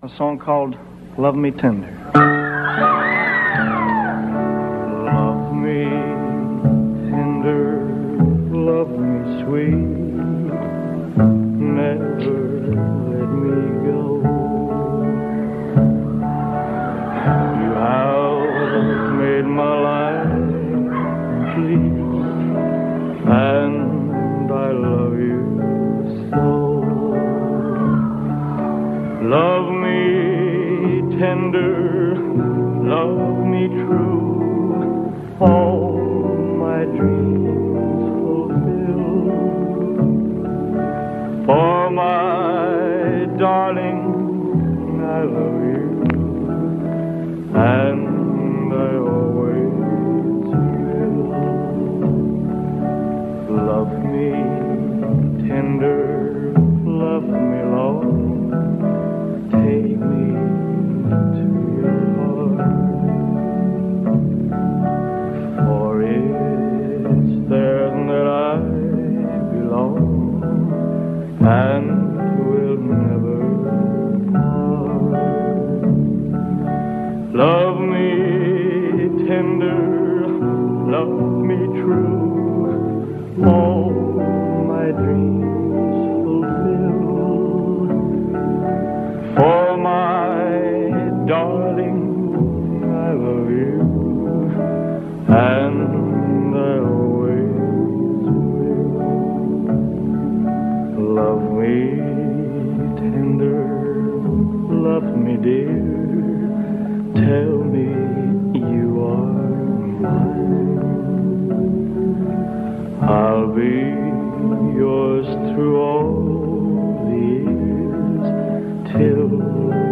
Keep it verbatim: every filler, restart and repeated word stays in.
A song called Love Me Tender. Love me tender, love me sweet, never let me go. You have made my life complete, and I love you so. Love me tender, love me true, all my dreams fulfill. For my darling, I love you, and I always will. Love me tender, love me long, take me to your heart, for it's there that I belong, and will never part. Love me tender, love me true, all my dreams fulfill. For my darling, I love you, and I always will. Love me tender, love me dear, tell me you are mine. I'll be yours through all the years till